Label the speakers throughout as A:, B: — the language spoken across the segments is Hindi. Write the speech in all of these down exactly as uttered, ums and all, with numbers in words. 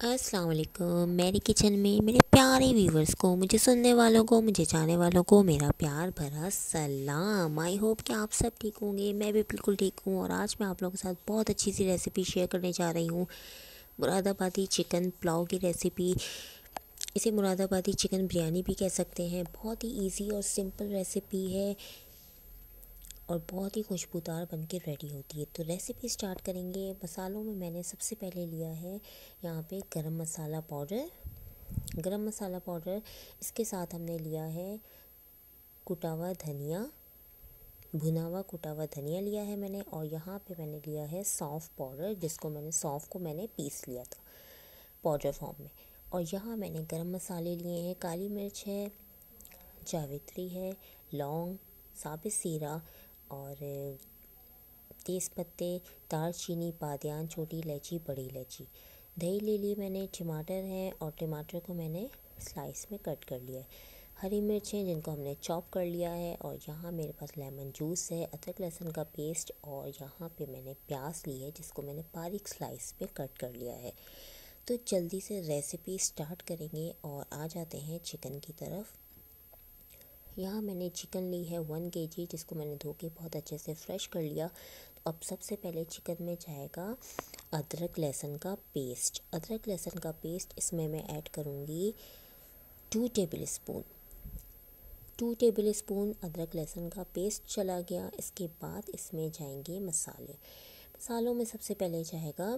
A: अस्सलाम वालेकुम। मेरी किचन में मेरे प्यारे व्यूवर्स को, मुझे सुनने वालों को, मुझे जाने वालों को मेरा प्यार भरा सलाम। आई होप कि आप सब ठीक होंगे। मैं भी बिल्कुल ठीक हूँ और आज मैं आप लोगों के साथ बहुत अच्छी सी रेसिपी शेयर करने जा रही हूँ। मुरादाबादी चिकन पुलाव की रेसिपी। इसे मुरादाबादी चिकन बिरयानी भी कह सकते हैं। बहुत ही ईजी और सिंपल रेसिपी है और बहुत ही खुशबूदार बन के रेडी होती है। तो रेसिपी स्टार्ट करेंगे। मसालों में मैंने सबसे पहले लिया है यहाँ पे गरम मसाला पाउडर। गरम मसाला पाउडर, इसके साथ हमने लिया है कुटा हुआ धनिया, भुना हुआ कुटा हुआ धनिया लिया है मैंने। और यहाँ पे मैंने लिया है सौंफ पाउडर, जिसको मैंने सौंफ को मैंने पीस लिया था पाउडर फॉर्म में। और यहाँ मैंने गरम मसाले लिए हैं, काली मिर्च है, जावित्री है, लौंग, साबित जीरा और तेज़पत्ते, दालचीनी, बादियान, छोटी इलायची, बड़ी इलायची। दही ले ली मैंने, टमाटर है और टमाटर को मैंने स्लाइस में कट कर लिया है। हरी मिर्च है जिनको हमने चॉप कर लिया है। और यहाँ मेरे पास लेमन जूस है, अदरक लहसुन का पेस्ट और यहाँ पे मैंने प्याज ली है जिसको मैंने बारीक स्लाइस में कट कर लिया है। तो जल्दी से रेसिपी स्टार्ट करेंगे और आ जाते हैं चिकन की तरफ। यहाँ मैंने चिकन ली है वन केजी, जिसको मैंने धो के बहुत अच्छे से फ्रेश कर लिया। तो अब सबसे पहले चिकन में जाएगा अदरक लहसुन का पेस्ट। अदरक लहसुन का पेस्ट इसमें मैं ऐड करूँगी two tablespoon two tablespoon अदरक लहसुन का पेस्ट चला गया। इसके बाद इसमें जाएंगे मसाले। मसालों में सबसे पहले जाएगा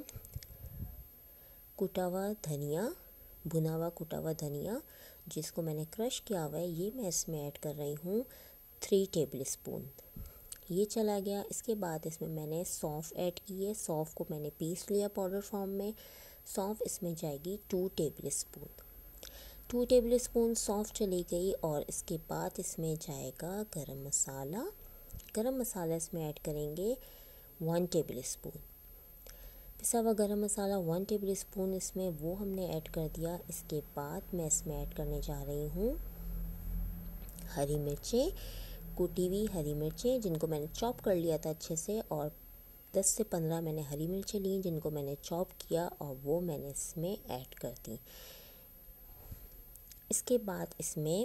A: कुटा हुआ धनिया, भुना हुआ कुटा हुआ धनिया जिसको मैंने क्रश किया हुआ है, ये मैं इसमें ऐड कर रही हूँ थ्री टेबल स्पून। ये चला गया। इसके बाद इसमें मैंने सौंफ ऐड की है, सौंफ को मैंने पीस लिया पाउडर फॉर्म में। सौंफ इसमें जाएगी two tablespoon two tablespoon सौंफ चली गई। और इसके बाद इसमें जाएगा गरम मसाला। गरम मसाला इसमें ऐड करेंगे वन टेबल स्पून। पिसा हुआ गरम मसाला वन टेबल स्पून इसमें वो हमने ऐड कर दिया। इसके बाद मैं इसमें ऐड करने जा रही हूँ हरी मिर्चें, कुटी हुई हरी मिर्चें जिनको मैंने चॉप कर लिया था अच्छे से। और दस से पंद्रह मैंने हरी मिर्चें ली जिनको मैंने चॉप किया और वो मैंने इसमें ऐड कर दी। इसके बाद इसमें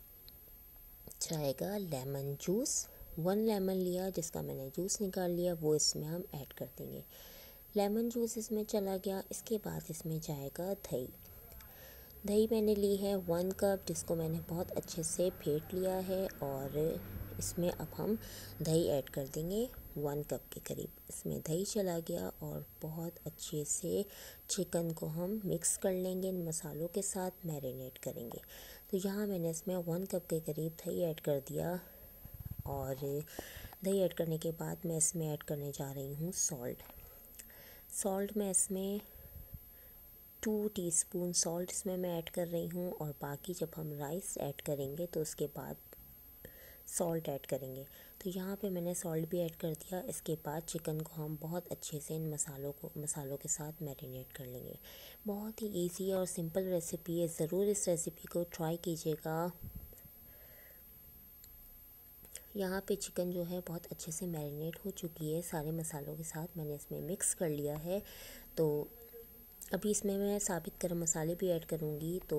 A: जाएगा लेमन जूस। वन लेमन लिया जिसका मैंने जूस निकाल लिया, वो इसमें हम ऐड कर देंगे। लेमन जूस इसमें चला गया। इसके बाद इसमें जाएगा दही। दही मैंने ली है वन कप, जिसको मैंने बहुत अच्छे से फेंट लिया है। और इसमें अब हम दही ऐड कर देंगे वन कप के करीब। इसमें दही चला गया और बहुत अच्छे से चिकन को हम मिक्स कर लेंगे, इन मसालों के साथ मैरिनेट करेंगे। तो यहाँ मैंने इसमें वन कप के करीब दही ऐड कर दिया। और दही ऐड करने के बाद मैं इसमें ऐड करने जा रही हूँ सॉल्ट। सॉल्ट मैं इसमें टू टीस्पून सॉल्ट इसमें मैं ऐड कर रही हूँ। और बाकी जब हम राइस ऐड करेंगे तो उसके बाद सॉल्ट ऐड करेंगे। तो यहाँ पे मैंने सॉल्ट भी ऐड कर दिया। इसके बाद चिकन को हम बहुत अच्छे से इन मसालों को मसालों के साथ मैरिनेट कर लेंगे। बहुत ही इजी और सिंपल रेसिपी है, ज़रूर इस रेसिपी को ट्राई कीजिएगा। यहाँ पे चिकन जो है बहुत अच्छे से मैरिनेट हो चुकी है, सारे मसालों के साथ मैंने इसमें मिक्स कर लिया है। तो अभी इसमें मैं साबित गरम मसाले भी ऐड करूँगी। तो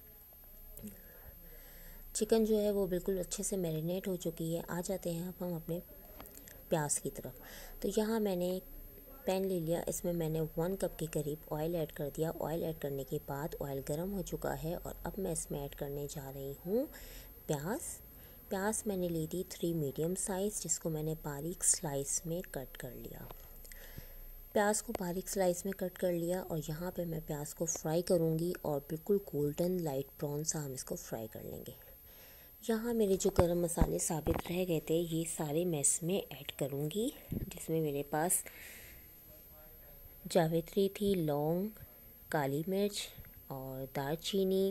A: चिकन जो है वो बिल्कुल अच्छे से मैरिनेट हो चुकी है। आ जाते हैं अब हम अपने प्याज की तरफ। तो यहाँ मैंने पैन ले लिया, इसमें मैंने वन कप के करीब ऑयल ऐड कर दिया। ऑयल ऐड करने के बाद ऑयल गर्म हो चुका है और अब मैं इसमें ऐड करने जा रही हूँ प्याज। प्याज मैंने ली थी थ्री मीडियम साइज़, जिसको मैंने बारीक स्लाइस में कट कर लिया। प्याज को बारीक स्लाइस में कट कर लिया और यहाँ पे मैं प्याज को फ्राई करूँगी और बिल्कुल गोल्डन लाइट ब्राउन सा हम इसको फ्राई कर लेंगे। यहाँ मेरे जो गरम मसाले साबित रह गए थे, ये सारे मैं इसमें ऐड करूँगी, जिसमें मेरे पास जावित्री थी, लौंग, काली मिर्च और दालचीनी,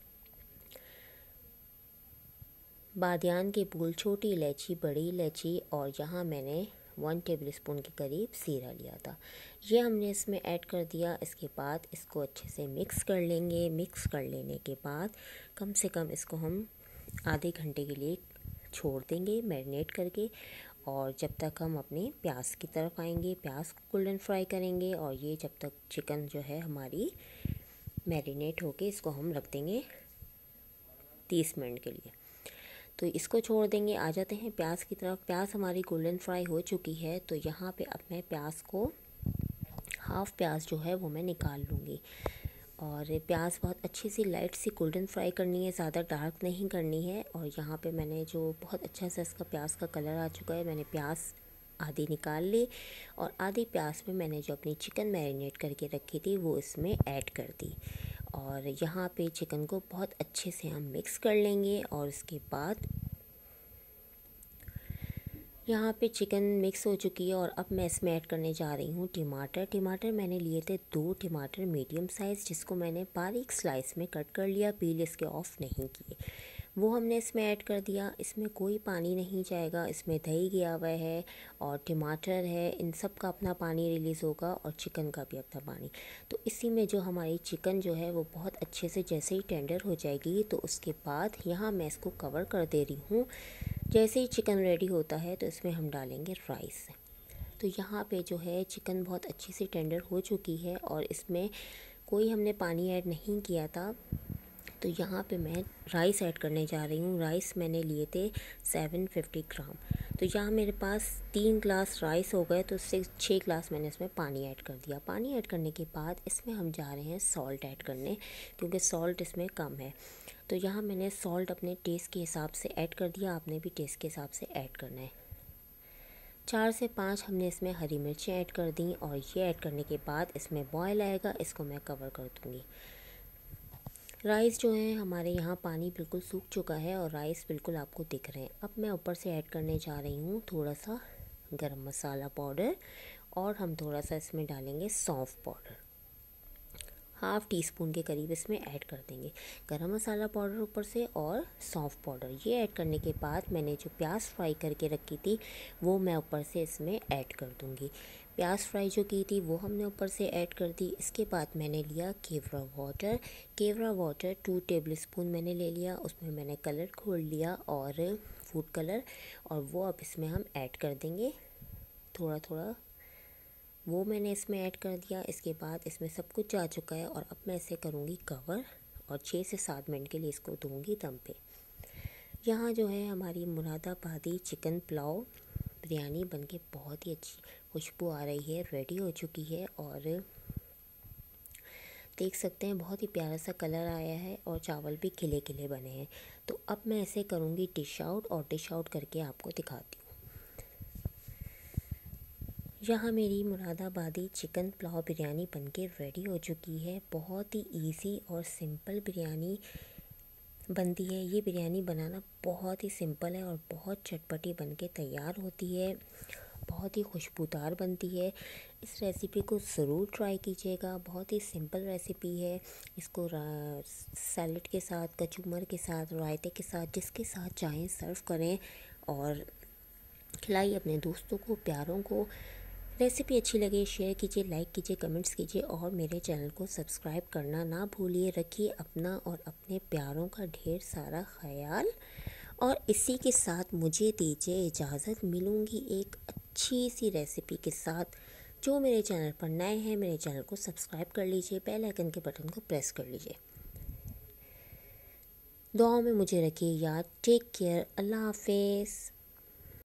A: बादियान के फूल, छोटी इलायची, बड़ी इलायची और यहाँ मैंने वन टेबल स्पून के करीब जीरा लिया था, ये हमने इसमें ऐड कर दिया। इसके बाद इसको अच्छे से मिक्स कर लेंगे। मिक्स कर लेने के बाद कम से कम इसको हम आधे घंटे के लिए छोड़ देंगे मैरिनेट करके। और जब तक हम अपने प्याज की तरफ आएंगे, प्याज को गोल्डन फ्राई करेंगे और ये जब तक चिकन जो है हमारी मैरिनेट होके इसको हम रख देंगे तीस मिनट के लिए। तो इसको छोड़ देंगे। आ जाते हैं प्याज की तरफ। प्याज हमारी गोल्डन फ्राई हो चुकी है, तो यहाँ पे अब मैं प्याज को हाफ़ प्याज जो है वो मैं निकाल लूँगी। और प्याज बहुत अच्छी सी लाइट सी गोल्डन फ्राई करनी है, ज़्यादा डार्क नहीं करनी है। और यहाँ पे मैंने जो बहुत अच्छा सा इसका प्याज का कलर आ चुका है, मैंने प्याज आधी निकाल ली और आधी प्याज में मैंने जो अपनी चिकन मैरिनेट करके रखी थी वो इसमें ऐड कर दी। और यहाँ पे चिकन को बहुत अच्छे से हम मिक्स कर लेंगे। और उसके बाद यहाँ पे चिकन मिक्स हो चुकी है और अब मैं इसमें ऐड करने जा रही हूँ टमाटर। टमाटर मैंने लिए थे दो टमाटर मीडियम साइज़, जिसको मैंने बारीक स्लाइस में कट कर लिया, पील इसके ऑफ नहीं किए। वो हमने इसमें ऐड कर दिया। इसमें कोई पानी नहीं जाएगा, इसमें दही गया हुआ है और टमाटर है, इन सब का अपना पानी रिलीज़ होगा और चिकन का भी अपना पानी। तो इसी में जो हमारी चिकन जो है वो बहुत अच्छे से जैसे ही टेंडर हो जाएगी, तो उसके बाद यहाँ मैं इसको कवर कर दे रही हूँ। जैसे ही चिकन रेडी होता है तो इसमें हम डालेंगे राइस। तो यहाँ पे जो है चिकन बहुत अच्छी सी टेंडर हो चुकी है और इसमें कोई हमने पानी ऐड नहीं किया था। तो यहाँ पे मैं राइस ऐड करने जा रही हूँ। राइस मैंने लिए थे सेवन फिफ्टी ग्राम। तो यहाँ मेरे पास तीन ग्लास राइस हो गए, तो उससे छः ग्लास मैंने इसमें पानी ऐड कर दिया। पानी ऐड करने के बाद इसमें हम जा रहे हैं सॉल्ट ऐड करने, क्योंकि सॉल्ट इसमें कम है। तो यहाँ मैंने सॉल्ट अपने टेस्ट के हिसाब से ऐड कर दिया, आपने भी टेस्ट के हिसाब से ऐड करना है। चार से पाँच हमने इसमें हरी मिर्चें ऐड कर दी और ये ऐड करने के बाद इसमें बॉयल आएगा, इसको मैं कवर कर दूँगी। राइस जो है हमारे यहाँ पानी बिल्कुल सूख चुका है और राइस बिल्कुल आपको दिख रहे हैं। अब मैं ऊपर से ऐड करने जा रही हूँ थोड़ा सा गरम मसाला पाउडर और हम थोड़ा सा इसमें डालेंगे सौंफ पाउडर, हाफ़ टी स्पून के करीब इसमें ऐड कर देंगे। गरम मसाला पाउडर ऊपर से और सौंफ पाउडर ये ऐड करने के बाद मैंने जो प्याज फ्राई करके रखी थी वो मैं ऊपर से इसमें ऐड कर दूँगी। प्याज फ्राई जो की थी वो हमने ऊपर से ऐड कर दी। इसके बाद मैंने लिया केवड़ा वाटर। केवड़ा वाटर टू टेबल स्पून मैंने ले लिया, उसमें मैंने कलर घोल लिया और फूड कलर, और वो अब इसमें हम ऐड कर देंगे थोड़ा थोड़ा, वो मैंने इसमें ऐड कर दिया। इसके बाद इसमें सब कुछ जा चुका है और अब मैं इसे करूँगी कवर और छः से सात मिनट के लिए इसको दूँगी दम पे। यहाँ जो है हमारी मुरादाबादी चिकन पुलाव बिरयानी बनके बहुत ही अच्छी खुशबू आ रही है, रेडी हो चुकी है और देख सकते हैं बहुत ही प्यारा सा कलर आया है और चावल भी खिले खिले बने हैं। तो अब मैं इसे करूँगी डिश आउट और डिश आउट करके आपको दिखाती हूँ। यहाँ मेरी मुरादाबादी चिकन पुलाव बिरयानी बनके रेडी हो चुकी है। बहुत ही इजी और सिंपल बिरयानी बनती है। ये बिरयानी बनाना बहुत ही सिंपल है और बहुत चटपटी बनके तैयार होती है, बहुत ही खुशबूदार बनती है। इस रेसिपी को ज़रूर ट्राई कीजिएगा, बहुत ही सिंपल रेसिपी है। इसको सैलेड के साथ, कचूमर के साथ, रायते के साथ, जिसके साथ चाहें सर्व करें और खिलाइए अपने दोस्तों को, प्यारों को। रेसिपी अच्छी लगे शेयर कीजिए, लाइक कीजिए, कमेंट्स कीजिए और मेरे चैनल को सब्सक्राइब करना ना भूलिए। रखिए अपना और अपने प्यारों का ढेर सारा ख्याल। और इसी के साथ मुझे दीजिए इजाज़त, मिलूँगी एक अच्छी सी रेसिपी के साथ। जो मेरे चैनल पर नए हैं मेरे चैनल को सब्सक्राइब कर लीजिए, बेल आइकन के बटन को प्रेस कर लीजिए। दुआओं में मुझे रखिए याद। टेक केयर, अल्लाह हाफिज़।